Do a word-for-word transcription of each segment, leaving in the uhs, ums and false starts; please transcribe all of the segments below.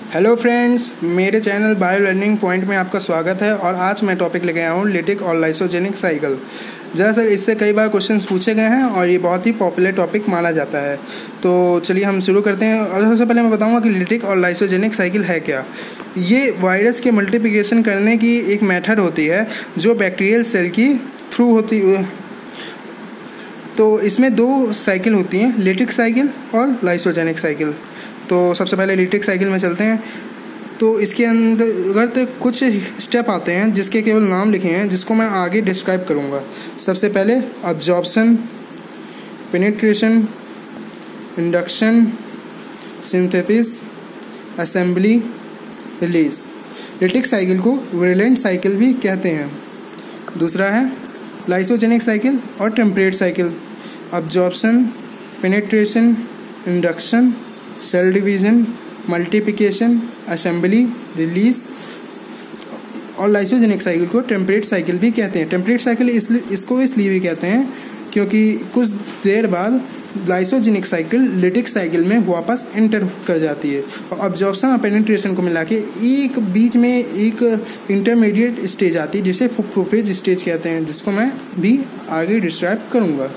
Hello friends, मेरे channel bio learning point में आपका स्वागत है। और आज मैं टॉपिक लेके आया हूँ लिटिक और लाइसोजेनिक साइकिल। दरअसल इससे कई बार क्वेश्चंस पूछे गए हैं और ये बहुत ही पॉपुलर टॉपिक माना जाता है। तो चलिए हम शुरू करते हैं। और सबसे पहले मैं बताऊँगा कि लिटिक और लाइसोजेनिक साइकिल है क्या। ये वायरस के मल्टीप्लिकेशन करने की एक मेथड होती है जो बैक्टीरियल सेल की थ्रू होती है। तो इसमें दो साइकिल होती हैं, लिटिक साइकिल और लाइसोजेनिक साइकिल। तो सबसे पहले लिटिक साइकिल में चलते हैं। तो इसके अंतर्गत कुछ स्टेप आते हैं जिसके केवल नाम लिखे हैं, जिसको मैं आगे डिस्क्राइब करूँगा। सबसे पहले absorption, penetration, induction, synthesis, assembly, release. Lytic cycle को विरुलेंट साइकिल भी कहते हैं। दूसरा है लाइसोजेनिक साइकिल और temperate cycle. Absorption, penetration, induction, cell division, multiplication, assembly, release. और लाइसोजेनिक साइकिल को टेम्परेट साइकिल भी कहते हैं। टेम्परेट साइकिल इसलिए इसको इसलिए भी कहते हैं क्योंकि कुछ देर बाद लाइसोजेनिक साइकिल लिटिक साइकिल में वापस एंटर कर जाती है। और अब्जॉर्प्शन और पेनिट्रेशन को मिला के एक बीच में एक इंटरमीडिएट स्टेज आती है जिसे प्रोफेज स्टेज कहते हैं, जिसको मैं भी आगे डिस्क्राइब करूँगा।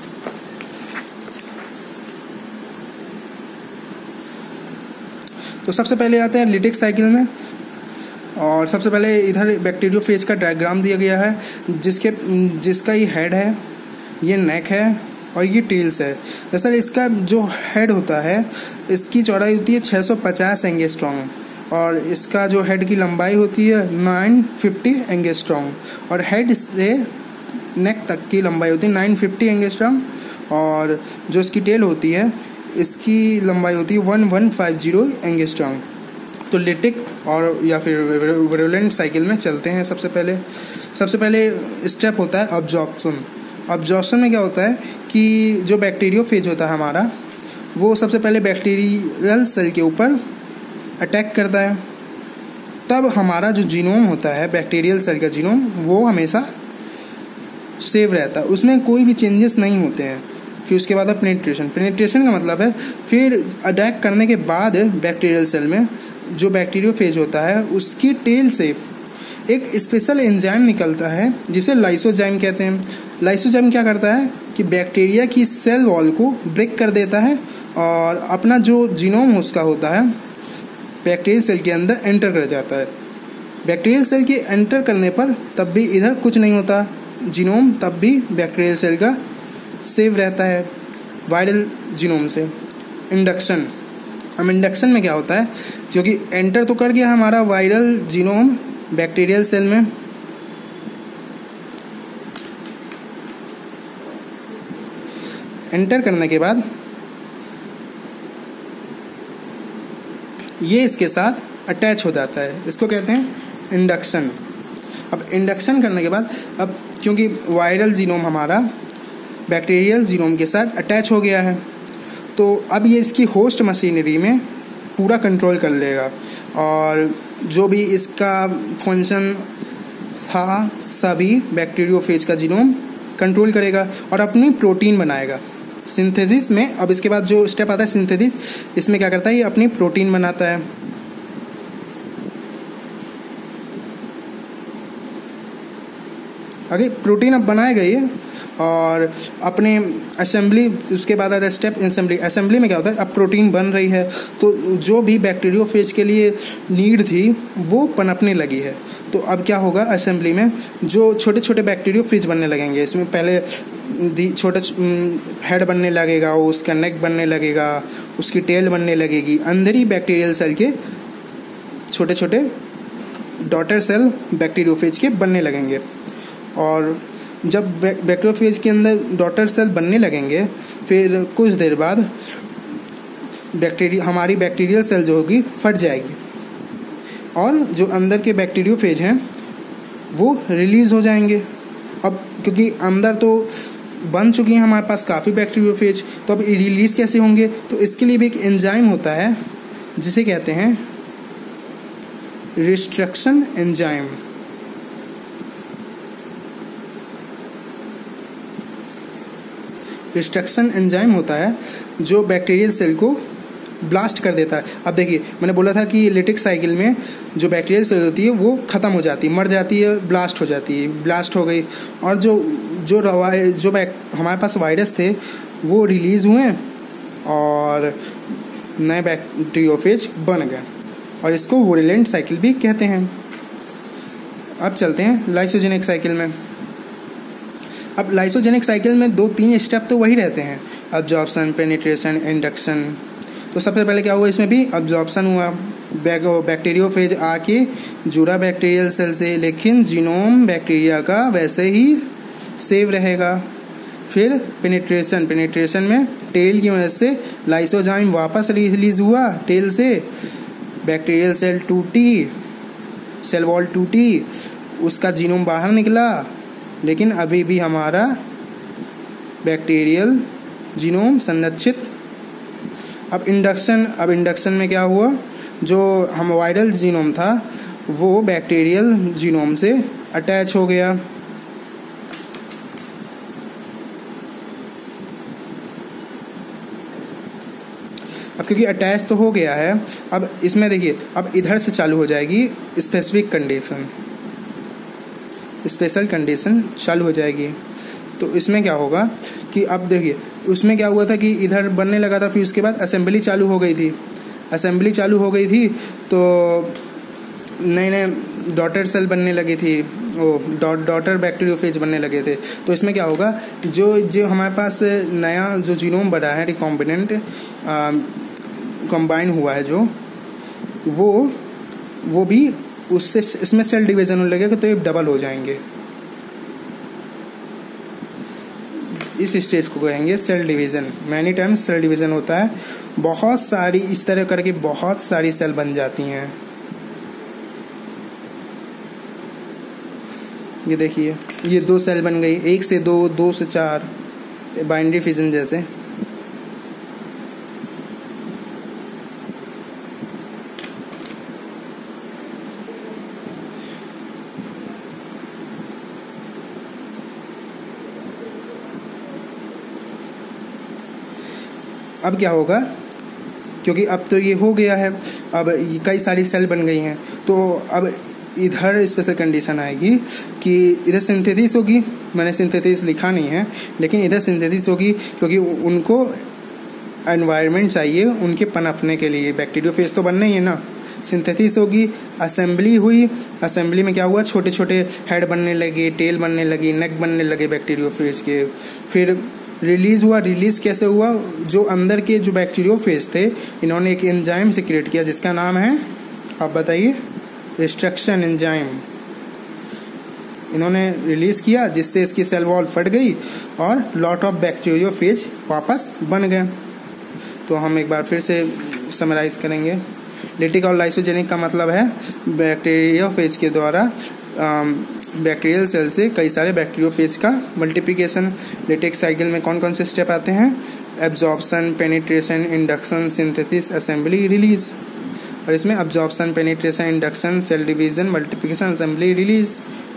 तो सबसे पहले आते हैं लिटिक साइकिल में। और सबसे पहले इधर बैक्टीरियोफेज का डायग्राम दिया गया है, जिसके जिसका ये हेड है, ये नेक है और ये टेल्स है। दरअसल इसका जो हेड होता है, इसकी चौड़ाई होती है छह सौ पचास एंगस्ट्रॉम और इसका जो हेड की लंबाई होती है नौ सौ पचास एंगस्ट्रॉम। और हेड से नेक तक की लंबाई होती है नौ सौ पचास एंगस्ट्रॉम। और जो इसकी टेल होती है, इसकी लंबाई होती है ग्यारह सौ पचास एंगस्ट्रॉम। तो लिटिक और या फिर विरुलेंट साइकिल में चलते हैं। सबसे पहले सबसे पहले स्टेप होता है अब्जॉर्प्शन। अब्जॉर्प्शन में क्या होता है कि जो बैक्टीरियोफेज होता है हमारा, वो सबसे पहले बैक्टीरियल सेल के ऊपर अटैक करता है। तब हमारा जो जीनोम होता है, बैक्टीरियल सेल का जीनोम, वो हमेशा सेव रहता है, उसमें कोई भी चेंजेस नहीं होते हैं। फिर उसके बाद है पेनिट्रेशन। पेनिट्रेशन का मतलब है फिर अटैक करने के बाद बैक्टीरियल सेल में जो बैक्टीरियोफेज होता है, उसकी टेल से एक स्पेशल एंजाइम निकलता है जिसे लाइसोजाइम कहते हैं। लाइसोजाइम क्या करता है कि बैक्टीरिया की सेल वॉल को ब्रेक कर देता है और अपना जो जीनोम उसका होता है बैक्टीरियल सेल के अंदर एंटर कर जाता है। बैक्टीरियल सेल के एंटर करने पर तब भी इधर कुछ नहीं होता, जीनोम तब भी बैक्टीरियल सेल का सेव रहता है वायरल जीनोम से। इंडक्शन। अब इंडक्शन में क्या होता है, क्योंकि एंटर तो कर गया हमारा वायरल जीनोम बैक्टीरियल सेल में, एंटर करने के बाद ये इसके साथ अटैच हो जाता है, इसको कहते हैं इंडक्शन। अब इंडक्शन करने के बाद, अब क्योंकि वायरल जीनोम हमारा बैक्टीरियल जीनोम के साथ अटैच हो गया है, तो अब ये इसकी होस्ट मशीनरी में पूरा कंट्रोल कर लेगा और जो भी इसका फंक्शन था सभी बैक्टीरियोफेज का जीनोम कंट्रोल करेगा और अपनी प्रोटीन बनाएगा। सिंथेसिस में, अब इसके बाद जो स्टेप आता है सिंथेसिस, इसमें क्या करता है, ये अपनी प्रोटीन बनाता है। आगे प्रोटीन अब बनाएगा ये और अपने असेंबली, उसके बाद आता है स्टेप असेंबली। असेंबली में क्या होता है, अब प्रोटीन बन रही है तो जो भी बैक्टीरियोफेज के लिए नीड थी वो पनपने लगी है। तो अब क्या होगा, असेंबली में जो छोटे छोटे बैक्टीरियोफेज बनने लगेंगे। इसमें पहले छोटा हेड बनने लगेगा, उसका नेक बनने लगेगा, उसकी टेल बनने लगेगी। अंदर ही बैक्टीरियल सेल के छोटे छोटे डॉटर सेल बैक्टीरियोफेज के बनने लगेंगे। और जब बैक्टीरियोफेज के अंदर डॉटर सेल बनने लगेंगे, फिर कुछ देर बाद बैक्टीरिया हमारी बैक्टीरियल सेल जो होगी फट जाएगी और जो अंदर के बैक्टीरियोफेज हैं वो रिलीज हो जाएंगे। अब क्योंकि अंदर तो बन चुकी हैं हमारे पास काफ़ी बैक्टीरियोफेज, तो अब रिलीज कैसे होंगे, तो इसके लिए भी एक एंजाइम होता है जिसे कहते हैं रिस्ट्रक्शन एंजाइम। रिस्ट्रक्शन एंजाइम होता है जो बैक्टीरियल सेल को ब्लास्ट कर देता है। अब देखिए मैंने बोला था कि लिटिक साइकिल में जो बैक्टीरियल सेल होती है वो ख़त्म हो जाती है, मर जाती है, ब्लास्ट हो जाती है, ब्लास्ट हो गई, और जो जो जो हमारे पास वायरस थे वो रिलीज़ हुए और नए बैक्टीरियोफेज बन गए, और इसको वोरुलेंट साइकिल भी कहते हैं। अब चलते हैं लाइसोजेनिक साइकिल में। अब लाइसोजेनिक साइकिल में दो तीन स्टेप तो वही रहते हैं, अब्जॉर्प्शन, पेनिट्रेशन, इंडक्शन। तो सबसे पहले क्या हुआ, इसमें भी अब्जॉर्प्शन हुआ, बैक्टीरियोफेज आके जुड़ा बैक्टीरियल सेल से, लेकिन जीनोम बैक्टीरिया का वैसे ही सेव रहेगा। फिर पेनिट्रेशन, पेनिट्रेशन में टेल की मदद से लाइसोजाइम वापस रिलीज हुआ टेल से, बैक्टीरियल सेल टूटी, सेल वॉल टूटी, उसका जीनोम बाहर निकला, लेकिन अभी भी हमारा बैक्टीरियल जीनोम संरक्षित। अब इंडक्शन, अब इंडक्शन में क्या हुआ, जो हम वायरल जीनोम था वो बैक्टीरियल जीनोम से अटैच हो गया। अब क्योंकि अटैच तो हो गया है, अब इसमें देखिए अब इधर से चालू हो जाएगी स्पेसिफिक कंडीशन, स्पेशल कंडीशन चालू हो जाएगी। तो इसमें क्या होगा कि अब देखिए उसमें क्या हुआ था कि इधर बनने लगा था, फिर उसके बाद असेंबली चालू हो गई थी, असेंबली चालू हो गई थी तो नए नए डॉटर सेल बनने लगी थी, वो डॉट डॉटर बैक्टीरियोफेज बनने लगे थे। तो इसमें क्या होगा, जो जो हमारे पास नया जो जीनोम बना है रिकॉम्बिनेंट कंबाइन हुआ है, जो वो वो भी उससे इसमें सेल डिवीजन होने लगेगा, तो ये डबल हो जाएंगे। इस स्टेज को कहेंगे cell division. Many times cell division होता है, बहुत सारी इस तरह करके बहुत सारी सेल बन जाती हैं। ये देखिए ये दो सेल बन गई, एक से दो, दो से चार, बाइनरी फिजन जैसे। अब क्या होगा, क्योंकि अब तो ये हो गया है, अब कई सारी सेल बन गई हैं, तो अब इधर स्पेशल कंडीशन आएगी कि इधर सिंथेसिस होगी। मैंने सिंथेसिस लिखा नहीं है, लेकिन इधर सिंथेसिस होगी क्योंकि उनको एनवायरनमेंट चाहिए उनके पनपने के लिए, बैक्टीरियोफेज तो बनना ही है ना। सिंथेसिस होगी, असेंबली हुई, असेंबली में क्या हुआ, छोटे छोटे हेड बनने लगे, टेल बनने लगी, नेक बनने लगे बैक्टीरियोफेज के। फिर रिलीज हुआ, रिलीज कैसे हुआ, जो अंदर के जो बैक्टीरियोफेज थे इन्होंने एक एंजाइम सीक्रेट किया जिसका नाम है, आप बताइए, रिस्ट्रक्शन एंजाइम। इन्होंने रिलीज किया जिससे इसकी सेल वॉल फट गई और लॉट ऑफ बैक्टीरियोफेज वापस बन गए। तो हम एक बार फिर से समराइज करेंगे। लिटिक और लाइसोजेनिक का मतलब है बैक्टीरियोफेज के द्वारा बैक्टीरियल सेल से कई सारे बैक्टीरियोफेज का मल्टीप्लिकेशन। लिटिक साइकिल में कौन कौन से स्टेप आते हैं, absorption, penetration, induction, synthesis, assembly, release. और इसमें absorption, penetration, induction, cell division, multiplication, assembly, release.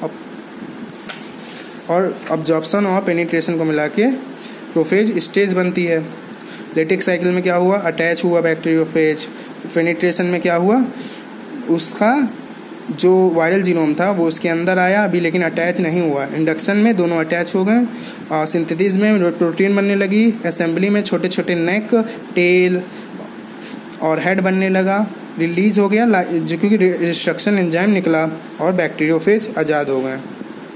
और एब्जॉर्प्शन और पेनिट्रेशन को मिला के प्रोफेज स्टेज बनती है। लिटिक साइकिल में क्या हुआ, अटैच हुआ बैक्टीरियोफेज। पेनिट्रेशन में क्या हुआ, उसका जो वायरल जीनोम था वो उसके अंदर आया अभी, लेकिन अटैच नहीं हुआ। इंडक्शन में दोनों अटैच हो गए, और सिंथेसिस में प्रोटीन बनने लगी, असेंबली में छोटे छोटे नेक, टेल और हेड बनने लगा। रिलीज हो गया जो क्योंकि रिस्ट्रक्शन एंजाइम निकला और बैक्टीरियोफेज आज़ाद हो गए।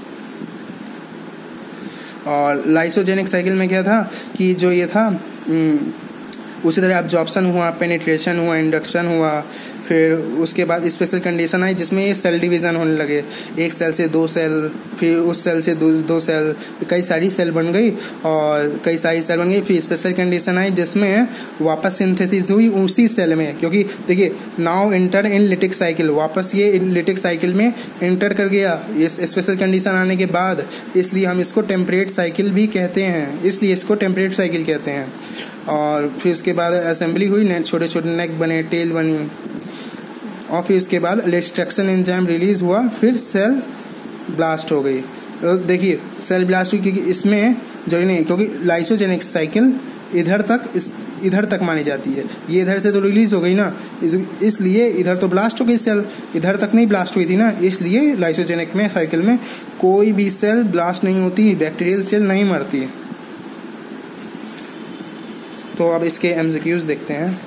और लाइसोजेनिक साइकिल में क्या था कि जो ये था उसी तरह एब्जॉर्प्शन हुआ, पेनिट्रेशन हुआ, इंडक्शन हुआ, फिर उसके बाद स्पेशल कंडीशन आई जिसमें ये सेल डिवीज़न होने लगे, एक सेल से दो सेल, फिर उस सेल से दो दो सेल, कई सारी सेल बन गई और कई सारी सेल बन गई। फिर स्पेशल कंडीशन आई जिसमें वापस सिंथेसिस हुई उसी सेल में, क्योंकि देखिए now enter in lytic cycle, वापस ये लिटिक साइकिल में इंटर कर गया इस स्पेशल कंडीशन आने के बाद, इसलिए हम इसको टेम्परेट साइकिल भी कहते हैं, इसलिए इसको टेम्परेट साइकिल कहते हैं। और फिर उसके बाद असेंबली हुई, छोटे छोटे नेक बने, टेल बनी, और फिर उसके बाद रिस्ट्रक्शन एंजाइम रिलीज हुआ, फिर सेल ब्लास्ट हो गई। तो देखिए सेल ब्लास्ट हुई क्योंकि इसमें जरूरी नहीं, क्योंकि लाइसोजेनिक साइकिल इधर तक इस इधर तक मानी जाती है। ये इधर से तो रिलीज हो गई ना, इसलिए इधर तो ब्लास्ट हो गई सेल, इधर तक नहीं ब्लास्ट हुई थी ना, इसलिए लाइसोजेनिक में साइकिल में कोई भी सेल ब्लास्ट नहीं होती, बैक्टीरियल सेल नहीं मरती। तो अब इसके एमसीक्यूज देखते हैं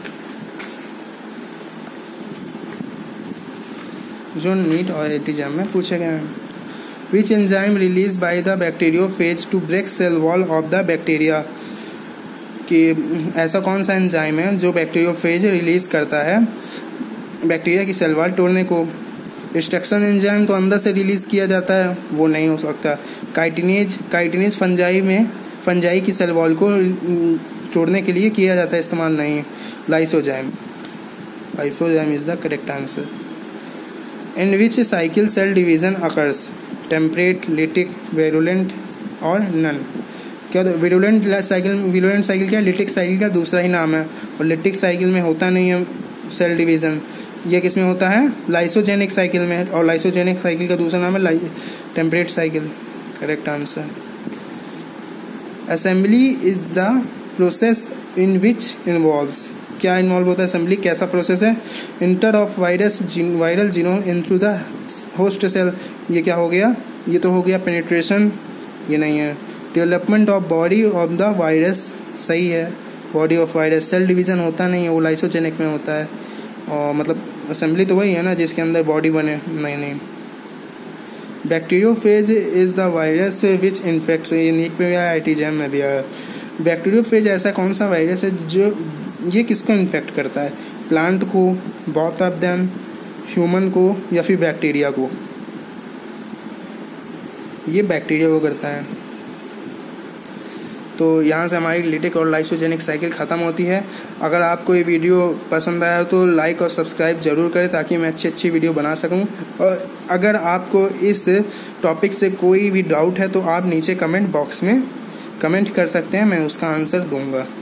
जो नीट और एटीजम में पूछे गए हैं। Which enzyme release by the bacteriophage to break cell wall of the bacteria, कि ऐसा कौन सा एंजाइम है जो बैक्टीरियोफेज रिलीज करता है बैक्टीरिया की सेल वॉल तोड़ने को। डिस्ट्रक्शन एंजाइम तो अंदर से रिलीज किया जाता है, वो नहीं हो सकता। काइटिनेज काइटिनेज फंजाई में फंजाई की सेल वॉल को तोड़ने के लिए किया जाता है, इस्तेमाल नहीं। Lysozyme lysozyme is the correct answer. In which cycle cell division occurs, temperate, lytic, virulent और नन। क्या विरुलेंट साइकिल विरुलेंट साइकिल क्या, लिटिक साइकिल का दूसरा ही नाम है, और लिटिक साइकिल में होता नहीं है सेल डिवीजन। ये किस में होता है, लाइसोजेनिक साइकिल में, और लाइसोजेनिक साइकिल का दूसरा नाम है temperate cycle. Correct answer. Assembly is the process in which involves, क्या इन्वॉल्व होता है असेंबली, कैसा प्रोसेस है। Enter of virus viral genome in through the host cell, ये क्या हो गया, ये तो हो गया पेनिट्रेशन, ये नहीं है। Development of body of the virus, सही है, body of virus. Cell division होता नहीं है, वो लाइसोजेनिक में होता है, और मतलब असेंबली तो वही है ना जिसके अंदर बॉडी बने, नहीं नहीं। Bacteriophage is the virus which infects, ये नीट में भी आया, आईटीजेम में भी आया। बैक्टीरियोफेज ऐसा कौन सा वायरस है जो ये किसको इन्फेक्ट करता है, प्लांट को, बोथ ऑफ देम, ह्यूमन को या फिर बैक्टीरिया को। ये बैक्टीरिया को करता है। तो यहाँ से हमारी लिटिक और लाइसोजेनिक साइकिल ख़त्म होती है। अगर आपको ये वीडियो पसंद आया तो लाइक और सब्सक्राइब जरूर करें ताकि मैं अच्छी अच्छी वीडियो बना सकूं। और अगर आपको इस टॉपिक से कोई भी डाउट है तो आप नीचे कमेंट बॉक्स में कमेंट कर सकते हैं, मैं उसका आंसर दूंगा।